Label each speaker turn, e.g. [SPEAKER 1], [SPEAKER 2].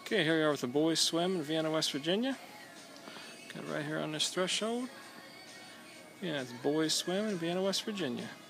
[SPEAKER 1] Okay, here we are with the boys swim in Vienna, West Virginia. Got it right here on this threshold. Yeah, it's boys swim in Vienna, West Virginia.